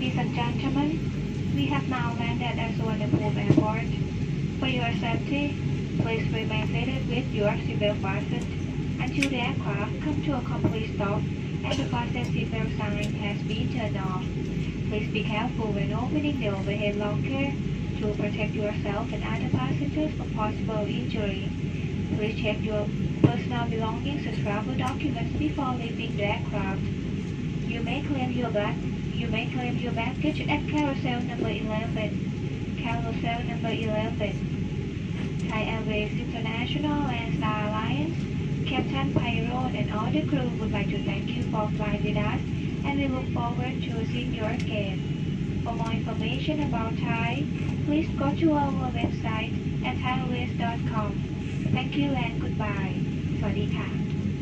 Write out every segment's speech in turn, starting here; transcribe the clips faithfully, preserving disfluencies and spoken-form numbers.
Ladies and gentlemen, we have now landed at Suvarnabhumi Airport. For your safety, please remain seated with your seatbelt fastened until the aircraft comes to a complete stop and the fasten seatbelt sign has been turned off. Please be careful when opening the overhead locker to protect yourself and other passengers from possible injury. Please check your personal belongings and travel documents before leaving the aircraft. You may claim your bag. You may claim your baggage at carousel number eleven. Carousel number eleven. Thai Airways International and Star Alliance, Captain Pyron and all the crew would like to thank you for flying with us, and we look forward to seeing you again. For more information about Thai, please go to our website at thai airways dot com. Thank you and goodbye. สวัสดีค่ะ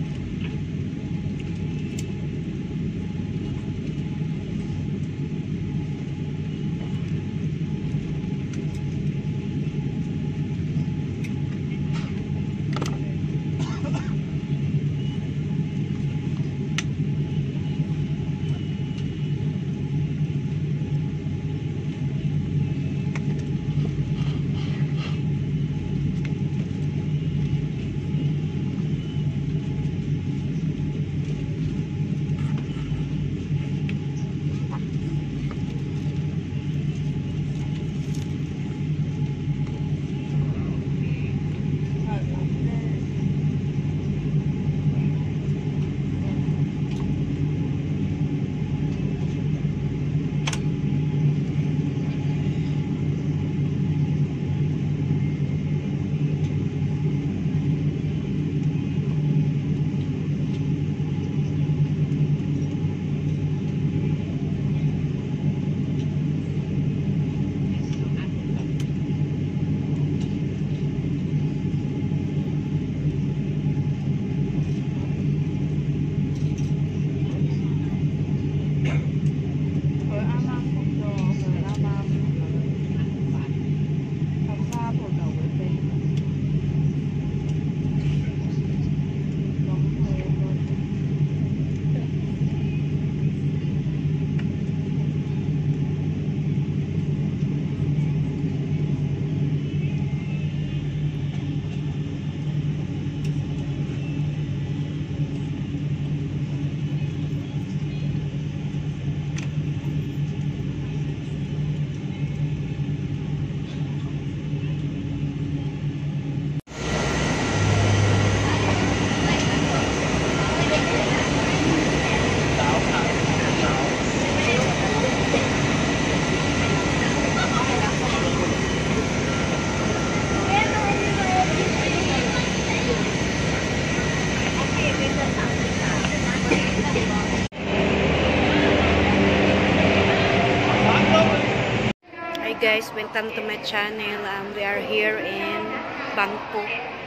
Guys, welcome to my channel. Um, we are here in Bangkok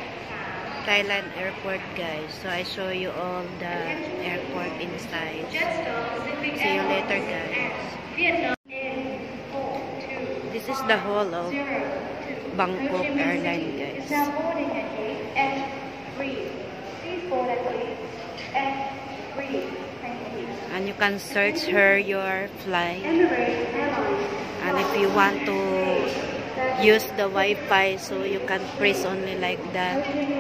Thailand airport, guys. So I show you all the airport inside. See you later, guys. This is the hall of Bangkok Airline, guys. And you can search her your flight. And if you want to use the Wi-Fi, so you can press only like that.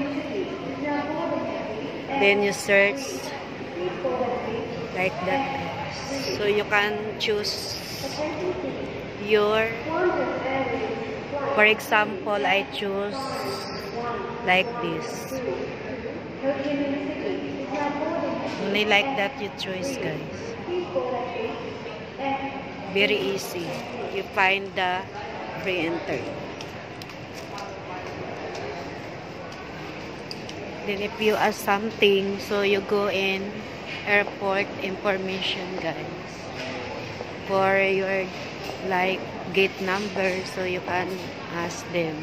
Then you search like that. So you can choose your, for example, I choose like this. Only like that you choose, guys. Very easy. You find the free entry. Then if you ask something, so you go in airport information, guys. For your like gate number, so you can ask them.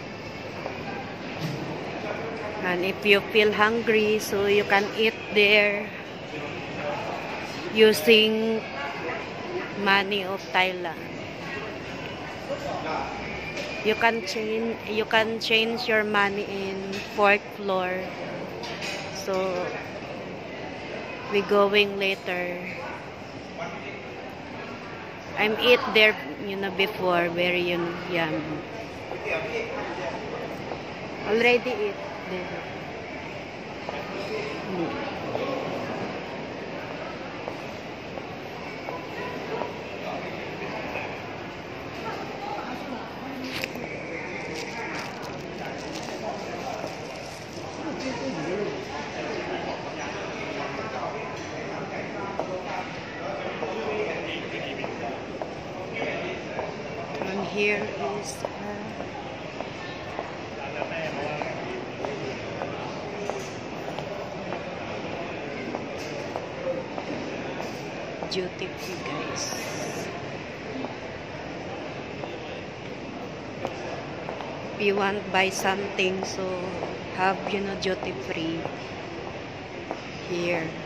And if you feel hungry, so you can eat there using money of Thailand. You can change you can change your money in fourth floor. So we going later. I'm eat there, you know, before, very yum, yum. Already eat there. Mm. And here is uh, duty free, guys. If you want buy something, so have, you know, duty free here,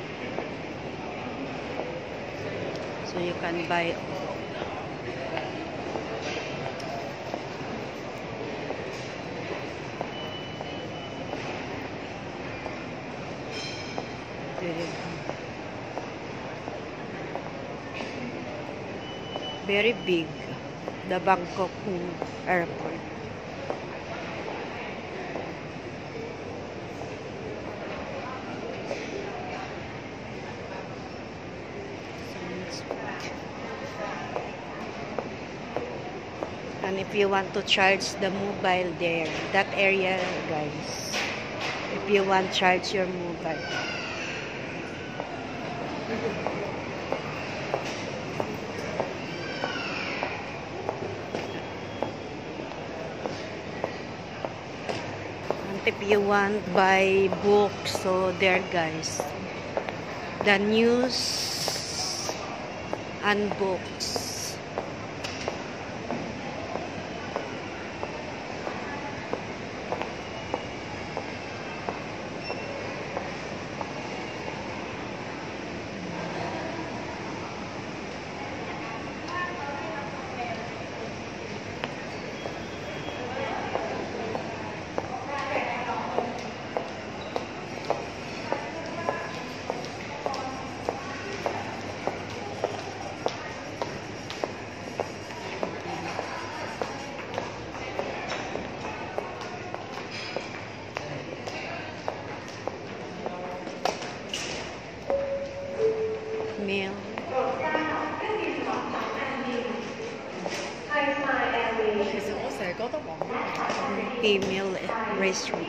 so you can buy. Very big, the Bangkok airport. And if you want to charge the mobile there, that area, guys, if you want to charge your mobile. And if you want buy books, so there, guys, the news and books. Meal. Female restaurant.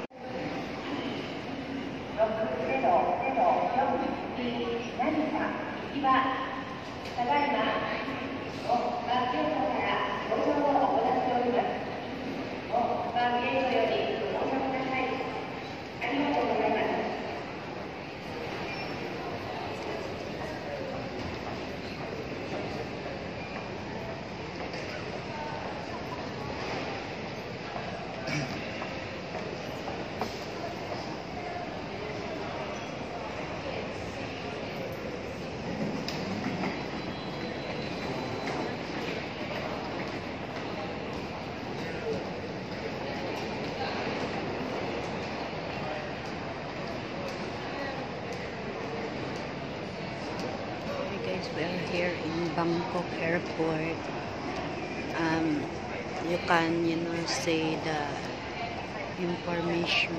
We are here in Bangkok airport. Um, you can, you know, say the information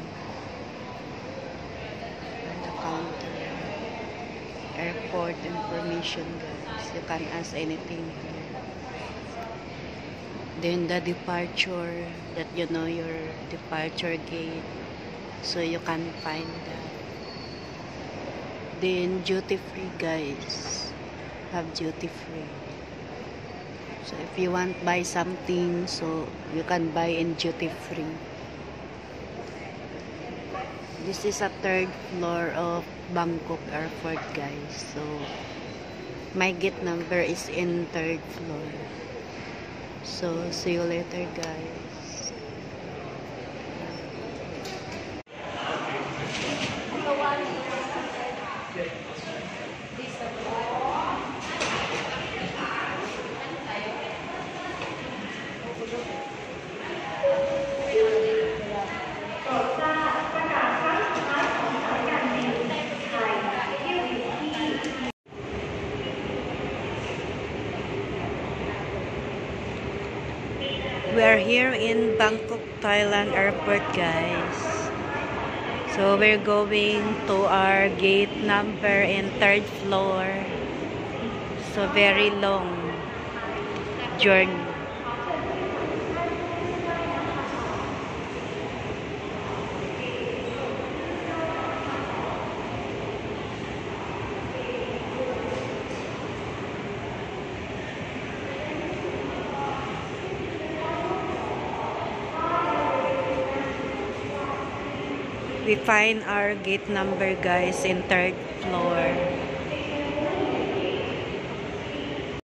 on the counter. Airport information, guys. You can ask anything here. Then the departure, that you know your departure gate, so you can find that. Then duty free, guys, have duty free. So if you want buy something, so you can buy in duty free. This is a third floor of Bangkok airport, guys. So my gate number is in third floor. So see you later, guys. We are here in Bangkok, Thailand airport, guys. So we're going to our gate number in third floor. So very long journey. We find our gate number, guys, in third floor.